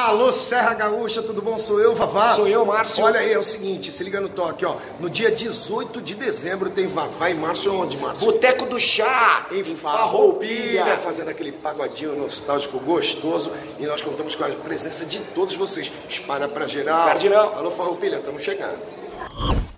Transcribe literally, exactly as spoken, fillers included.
Alô, Serra Gaúcha, tudo bom? Sou eu, Vavá. Sou eu, Márcio. Olha aí, é o seguinte, se liga no toque, ó. No dia dezoito de dezembro tem Vavá e Márcio onde, Márcio? Boteco do Chá, Em Farroupilha, fazendo aquele pagodinho nostálgico gostoso. E nós contamos com a presença de todos vocês. Espalha pra geral. Pra geral. Alô, Farroupilha, estamos chegando.